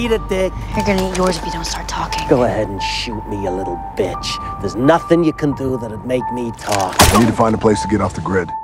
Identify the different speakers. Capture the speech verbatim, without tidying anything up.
Speaker 1: Eat a dick.
Speaker 2: You're gonna eat yours if you don't start talking.
Speaker 1: Go ahead and shoot me, you little bitch. There's nothing you can do that'd make me talk.
Speaker 3: I need to find a place to get off the grid.